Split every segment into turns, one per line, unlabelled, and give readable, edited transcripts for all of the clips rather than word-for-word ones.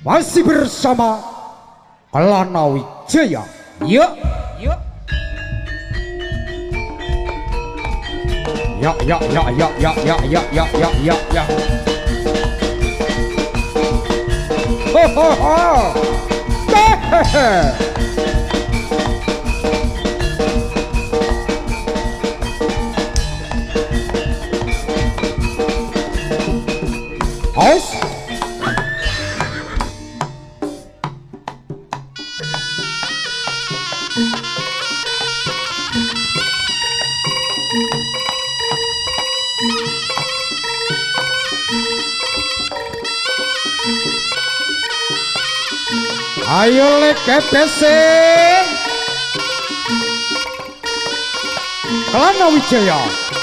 Masih bersama Kelana Wijaya. Ya, ya. Ya, ya, ya, ya, ya, ya, ya, ya, ya, ya, ya. Ho, ho, ho. Hehehe. Aus. Ayo leketesing Kelana Wijaya.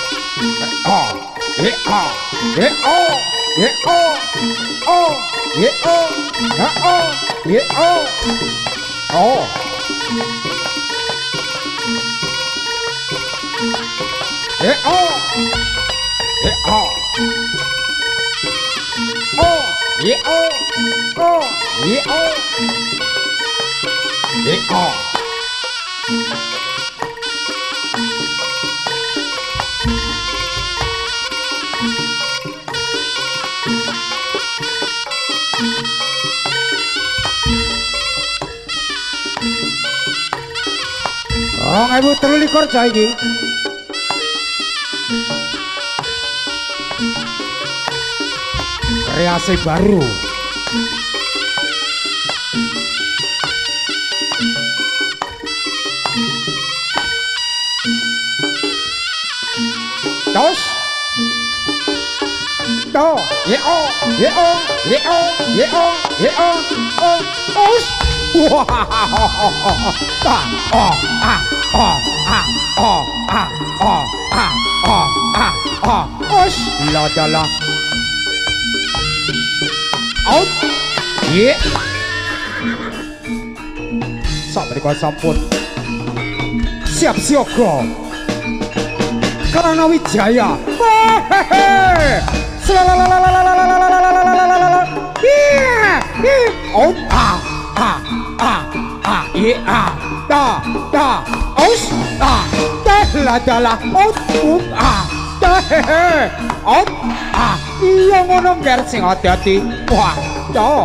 Ibu terlikur iki. Kreasi baru. Dos. Do. Ye o. Ye o. Ye o. Ye o. Ye o. Os. Wah. Ah. Oh. Ah. Oh. Ah. Oh. Ah. Oh. Ah. Oh. Ah. Oh. Os. La dala. Out. Ye. Sabrika sampun. Siap siaga. Kelana Wijaya. Out. Ah. Ah. Ah. Ah. Ye. Ah. Da. Da. Aus. Ah. Da. La. Out. Ah. Da. Out. Ah. Iya ngono ngger sing hati-hati. Wah. Da.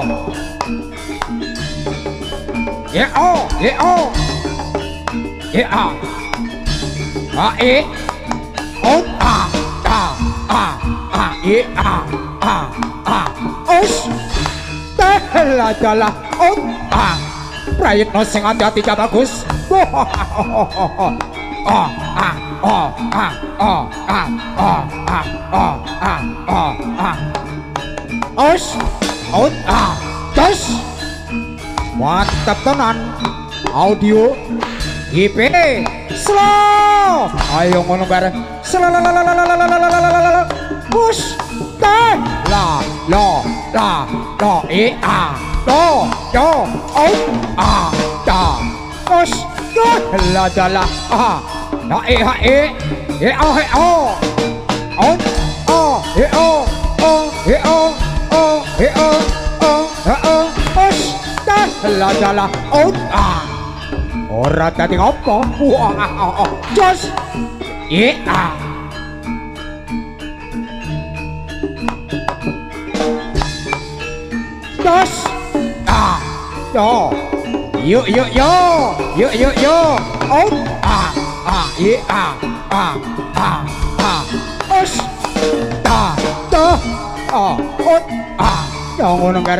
Ye. Oh. Ye. Oh. Ye. Ah. Ah. Out. Ah. Ah. Ah. Ah. Ye. Ah. Ah. Ah. Aus. Da. Out. Ah. Prayitno sing hati-hati ya bagus. Os, out, tos, mantap tenan. Audio, IP, slow. Ayo ngono bareng. Push, la, do, out, da, os, la, na, la, out, ora dadi ngopo. Jos, dos, do, yo, out, os, da, out, yang ngono ngare.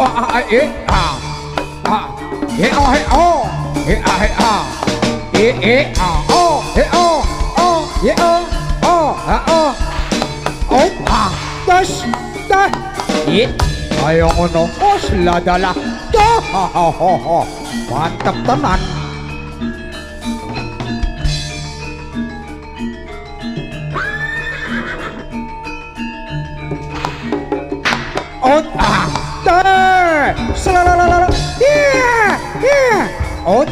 Ayo ngono. Os la dala. Mantap tenan. Out. Selalalala. Out.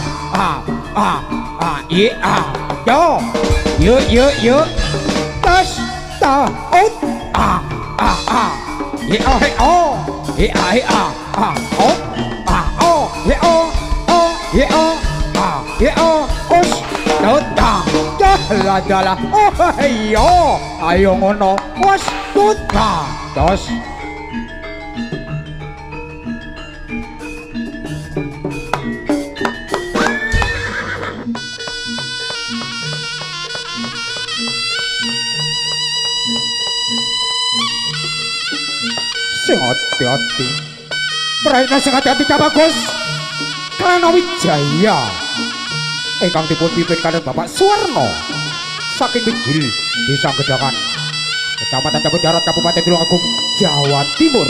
Yo. Tas. Ta. Out. he ah oh ah oh he oh he oh ah he oh us tuta jala jala oh ayo ayo ngono us tuta dos sing hati-hati praena sing hati-hati Bagus Krana Wijaya ingkang dipun pimpin kaliyan Bapak Suwarno saking Bijil Desa Gedangan Kecamatan Cabut Darat Kabupaten Tulungagung Jawa Timur.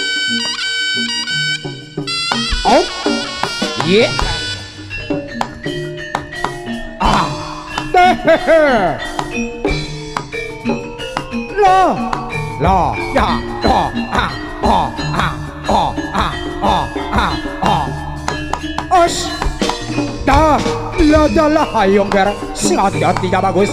Oh yeah ah la ya os dah lah hayong ber sing hati-hati ya Bagus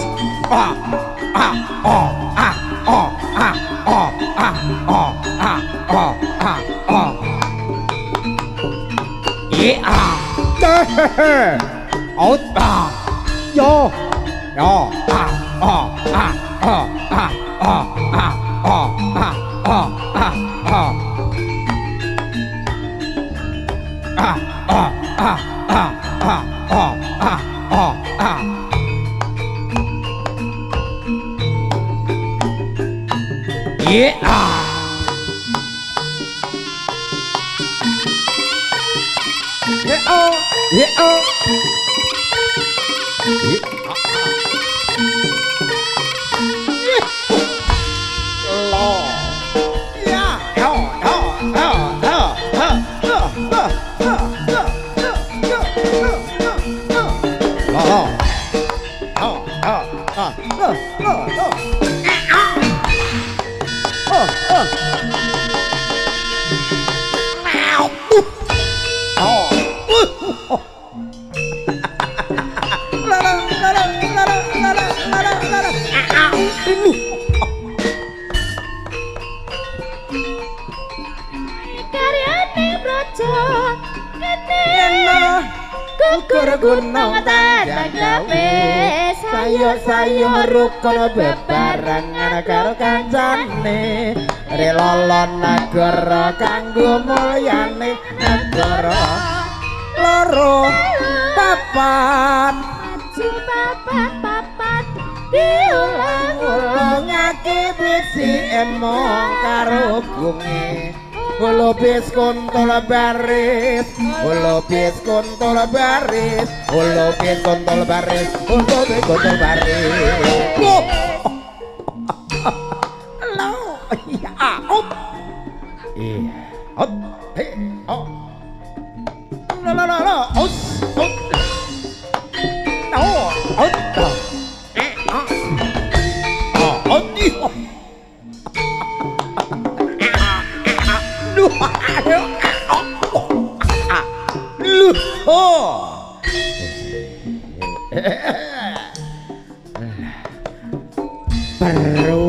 Sayo rukun bebarengan karo kancane relolon nagara kanggo mulyane nagara loro papat diulang-ulangake bisi emong karo bunge Ulubis kontol baris Ulubis kontol baris Ulubis kontol baris Ulubis kontol baris Halo iya op iya op he op la os op op
Perlu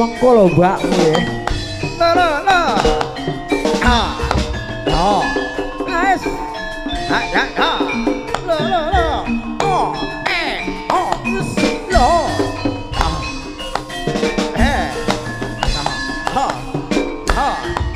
mengko lho mbakmu ya.
La. Ah. Oh. Guys. Ha. La. Oh. Oh. Lo. Ah. Ha. Ha.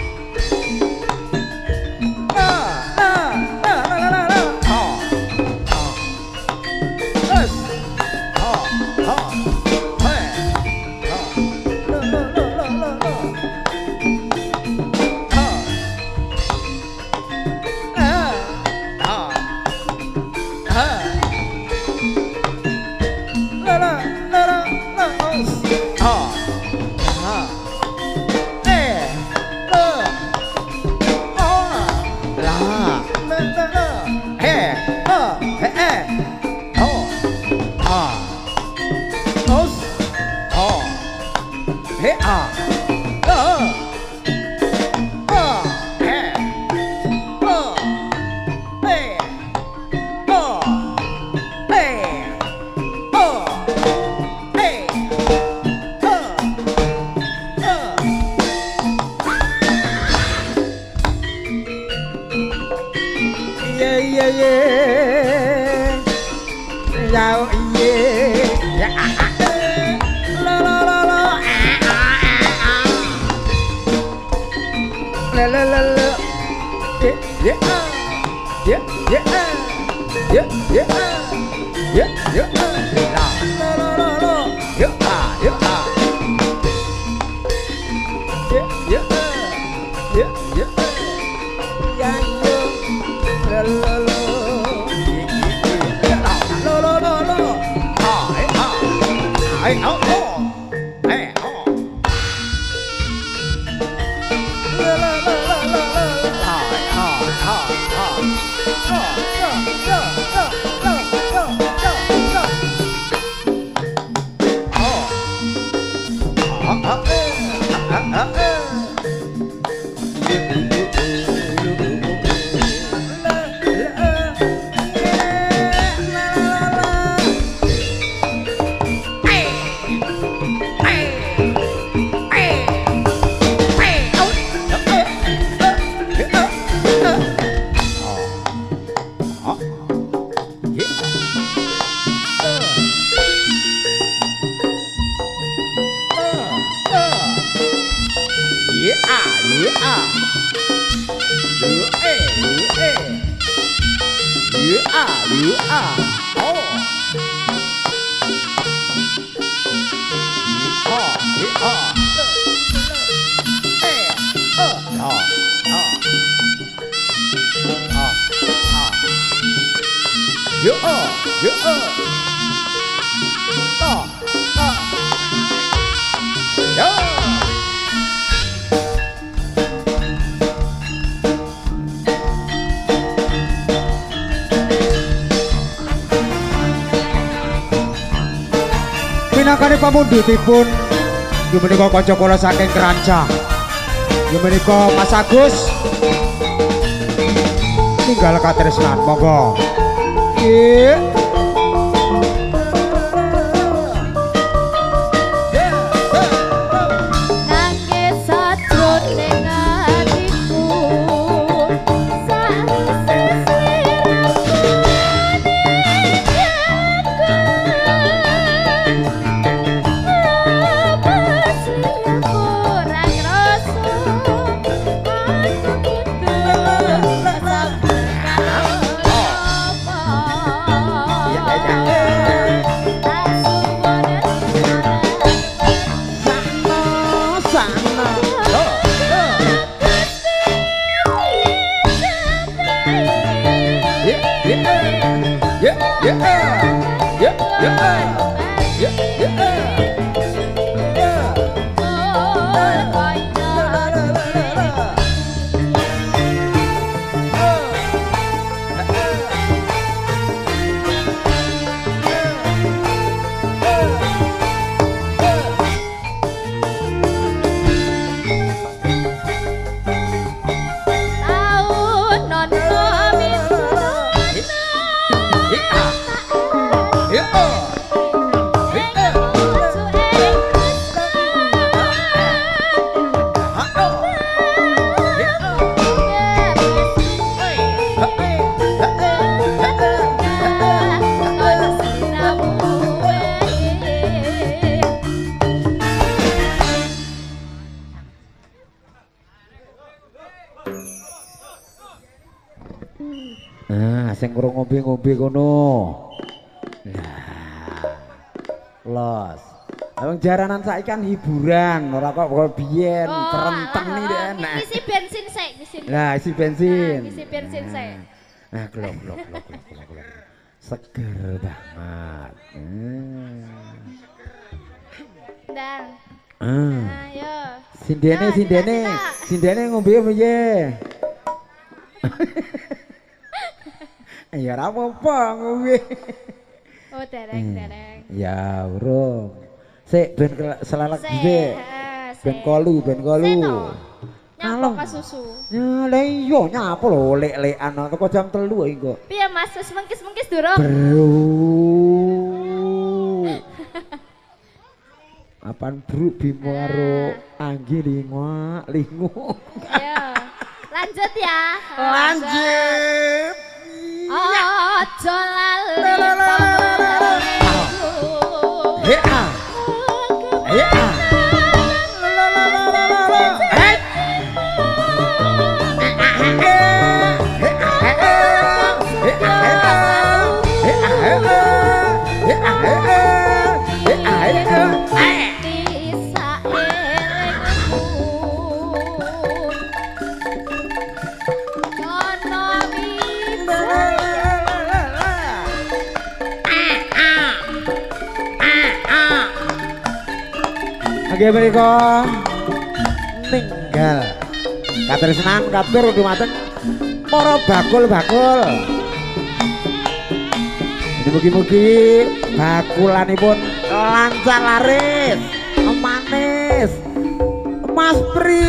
Pinakane pamundhutipun inggih menika kanca kula saking Kerancang. Inggih menika Mas Agus. Tinggal katresnan monggo. Nggih. ngombe-ngombe kono. Lah. Los. Wong jaranan saiki kan hiburan, ora kok biyen kerenteng iki enak.
Isi bensin sik, isi.
Lah, isi bensin.
Isi bensin sik.
Nah, glok. Seger banget.
Dan. Ayo.
Sindene ngombe piye? Ya ora apa-apa ngombe.
Oh, dereng.
Ya, urung. Sik ben selelek dhisik. Ben kolu.
Nyapa susu.
Ya lha iya nyapa lho lek-lekan teko jam 3 iki kok.
Piye Mas, wis mengkis-mengkis durung?
Bro. Apaan bro Bimo karo Anggi lingu.
Ayo. Lanjut ya.
Lanjut.
Aja lali.
Nggih menika ninggal katresnan katur dumateng para bakul-bakul. Mugi-mugi bakulanipun lancar laris, manis, Mas Pri.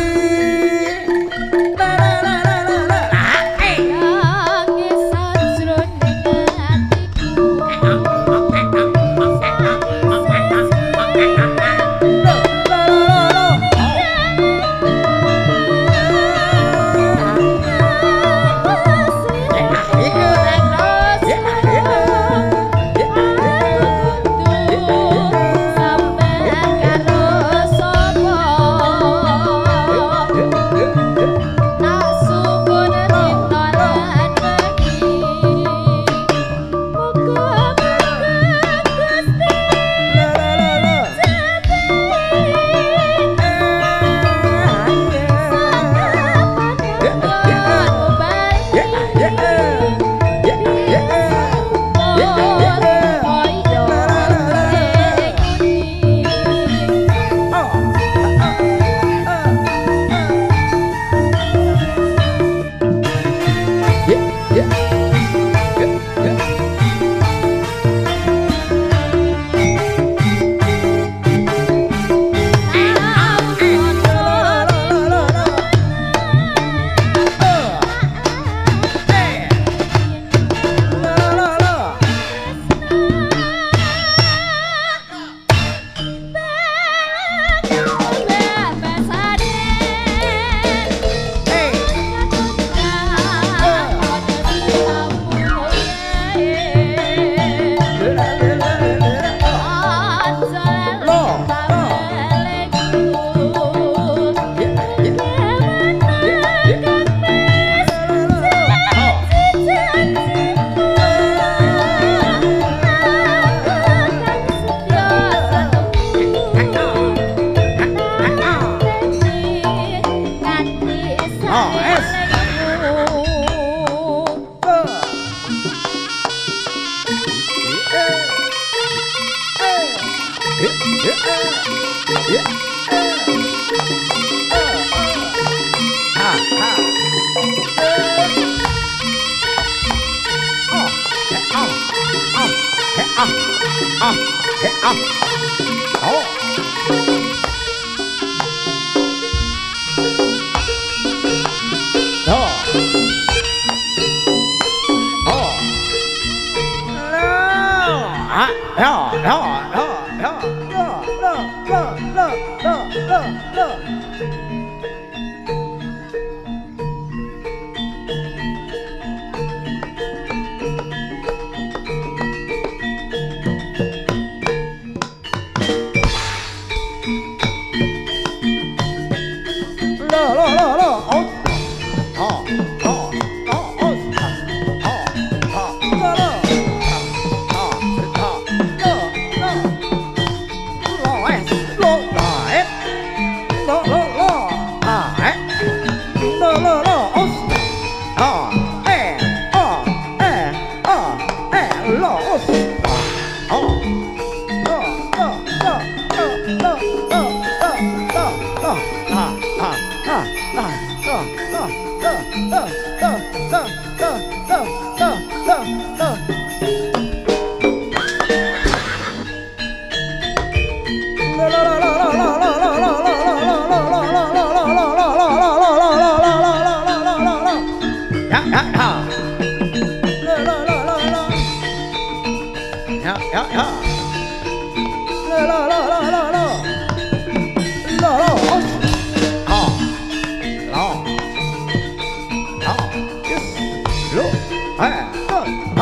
ya. Lo lo lo lo lo lo. Lo lo. Ah. Lo. Lo. Yes. Lo. Ha. Ha.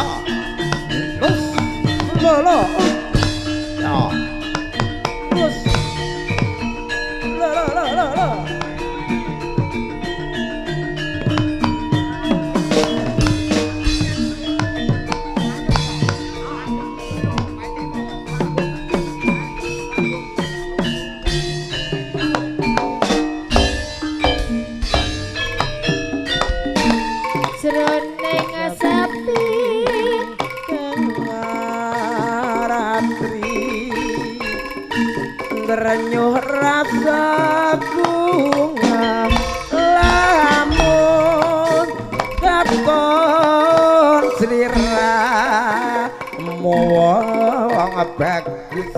Lo lo. Ya. Yes. Lo lo lo lo lo.
Jroning sepi
ratri ngerenyuh rasa bunga lamun katon sliramu wong bagus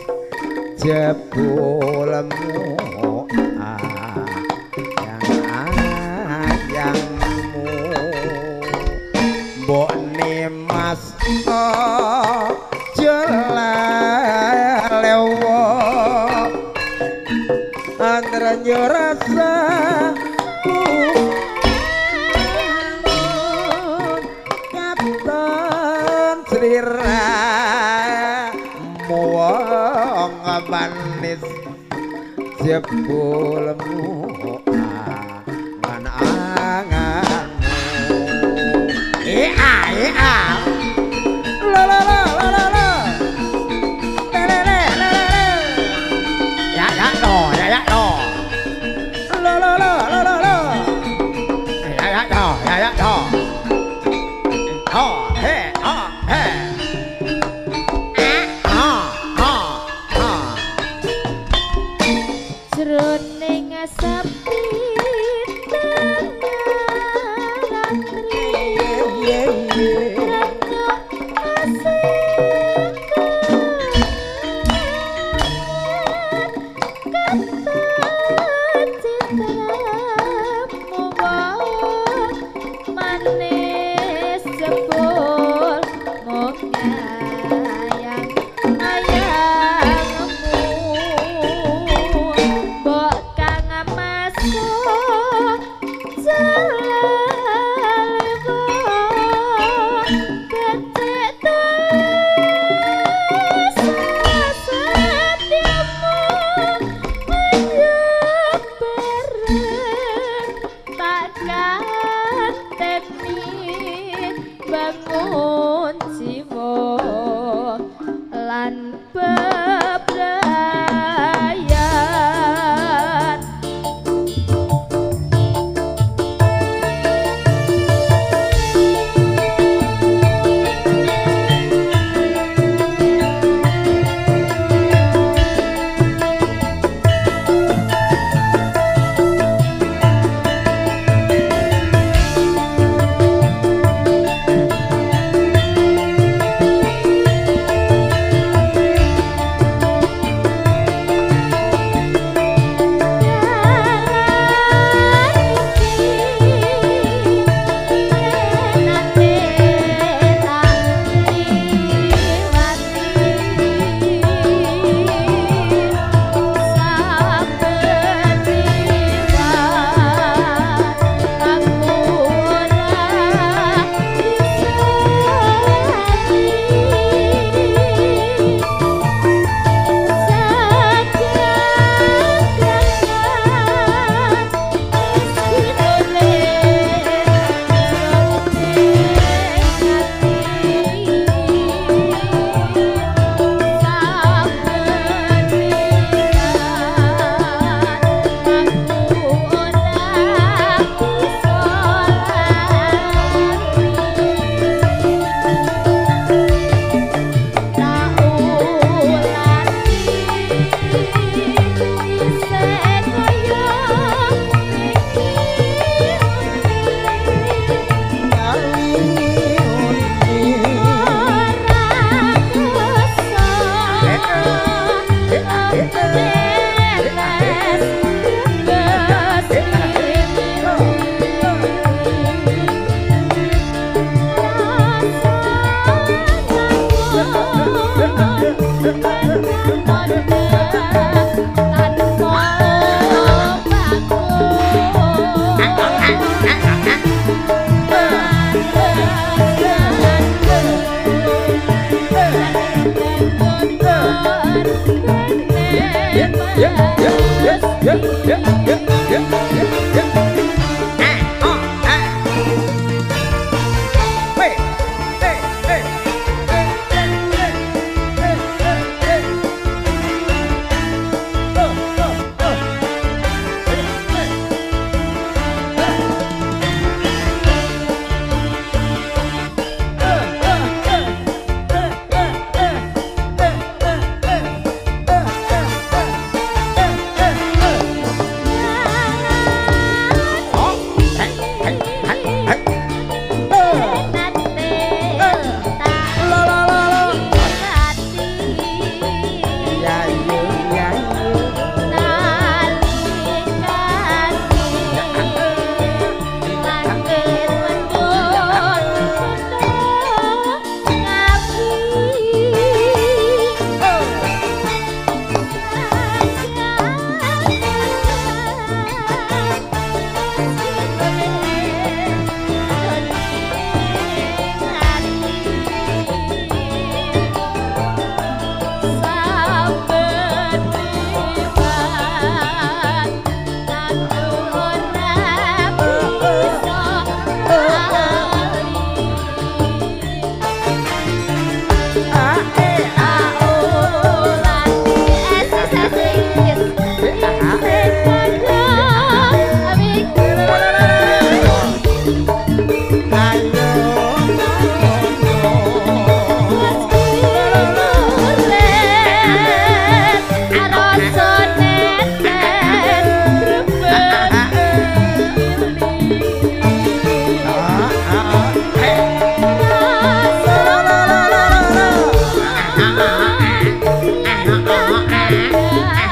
jebulmu mbokne mas jelalewo antrenyo rasa katon sliramu wong manis jebulmu la la la la la la le le le le le ya do la la la la la la ya do oh hey hey
jroning sepi bangun jiwa lan bebrayan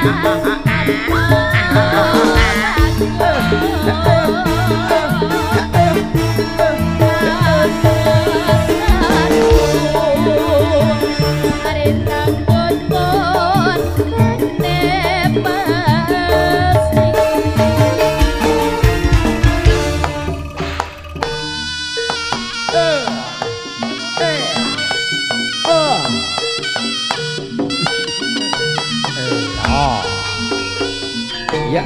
Ya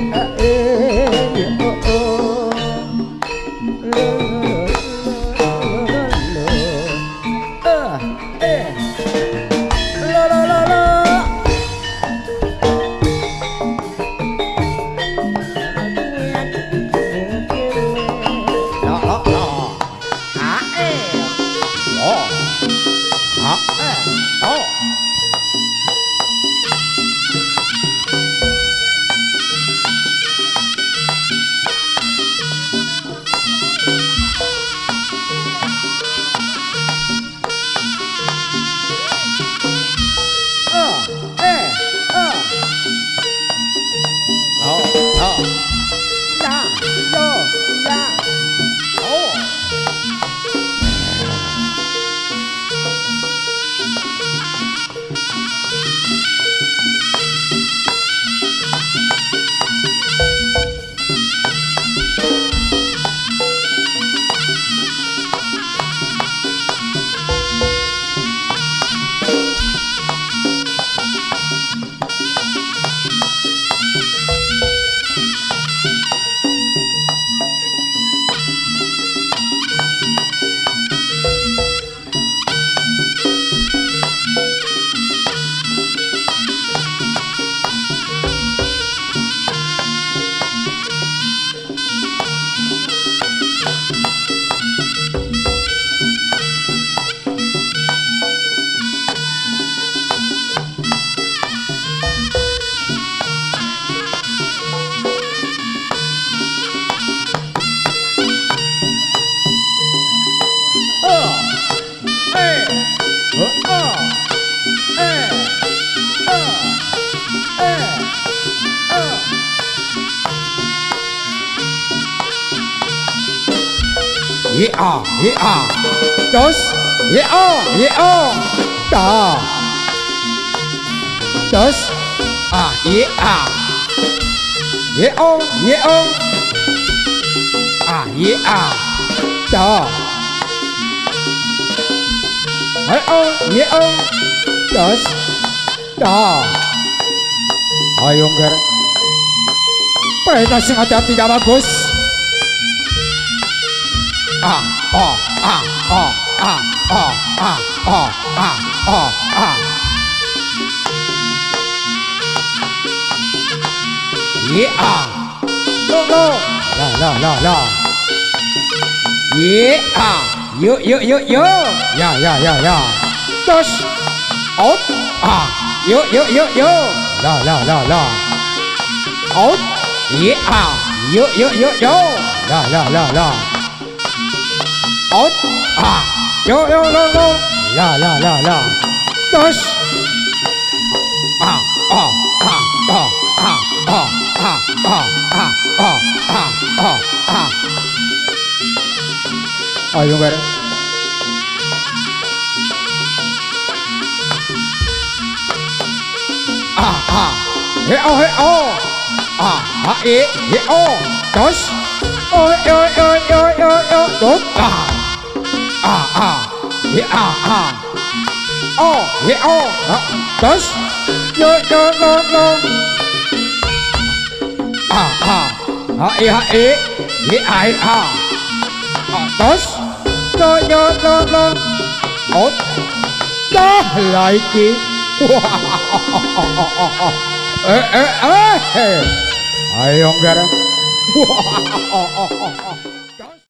Terus dah terus dah terus dah ayo nger perintah sing hati-hati tidak bagus. Ya. Terus out. Yo. Out. Yo. Out. Yo. Terus ayo nger terus terus yo terus yo dah lagi ayo nger